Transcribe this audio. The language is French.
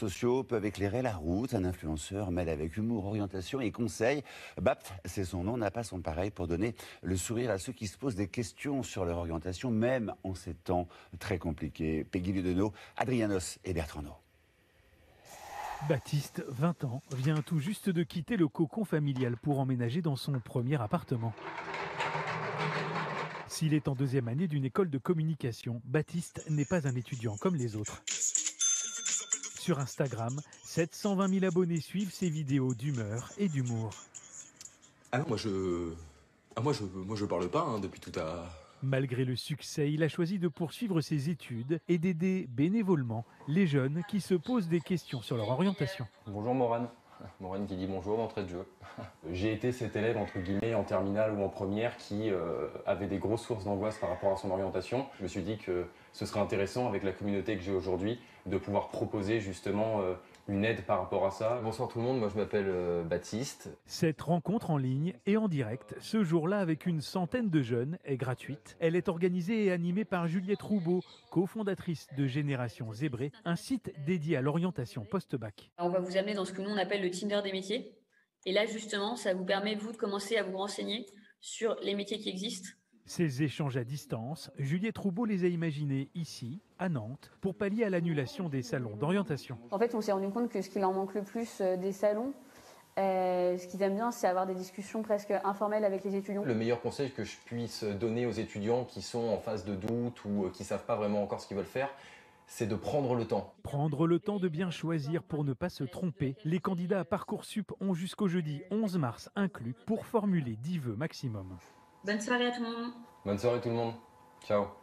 sociaux peuvent éclairer la route. Un influenceur mêle avec humour, orientation et conseils. BAPT, c'est son nom, n'a pas son pareil pour donner le sourire à ceux qui se posent des questions sur leur orientation, même en ces temps très compliqués. Peggy Ludenau, Adrianos et Bertrand. Baptiste, 20 ans, vient tout juste de quitter le cocon familial pour emménager dans son premier appartement. S'il est en deuxième année d'une école de communication, Baptiste n'est pas un étudiant comme les autres. Sur Instagram, 720 000 abonnés suivent ses vidéos d'humeur et d'humour. Ah non, moi je parle pas depuis tout à... Malgré le succès, il a choisi de poursuivre ses études et d'aider bénévolement les jeunes qui se posent des questions sur leur orientation. Bonjour Morane. Morane qui dit bonjour d'entrée de jeu. J'ai été cet élève entre guillemets en terminale ou en première qui avait des grosses sources d'angoisse par rapport à son orientation. Je me suis dit que ce serait intéressant avec la communauté que j'ai aujourd'hui de pouvoir proposer justement une aide par rapport à ça. Bonsoir tout le monde, moi je m'appelle Baptiste. Cette rencontre en ligne et en direct, ce jour-là avec une centaine de jeunes, est gratuite. Elle est organisée et animée par Juliette Roubaud, cofondatrice de Génération Zébrée, un site dédié à l'orientation post-bac. On va vous amener dans ce que nous on appelle le Tinder des métiers. Et là justement, ça vous permet vous de commencer à vous renseigner sur les métiers qui existent. Ces échanges à distance, Juliette Roubaud les a imaginés ici, à Nantes, pour pallier à l'annulation des salons d'orientation. En fait, on s'est rendu compte que ce qui leur manque le plus des salons, ce qu'ils aiment bien, c'est avoir des discussions presque informelles avec les étudiants. Le meilleur conseil que je puisse donner aux étudiants qui sont en phase de doute ou qui ne savent pas vraiment encore ce qu'ils veulent faire, c'est de prendre le temps. Prendre le temps de bien choisir pour ne pas se tromper. Les candidats à Parcoursup ont jusqu'au jeudi 11 mars inclus pour formuler 10 vœux maximum. Bonne soirée à tout le monde. Bonne soirée tout le monde. Ciao.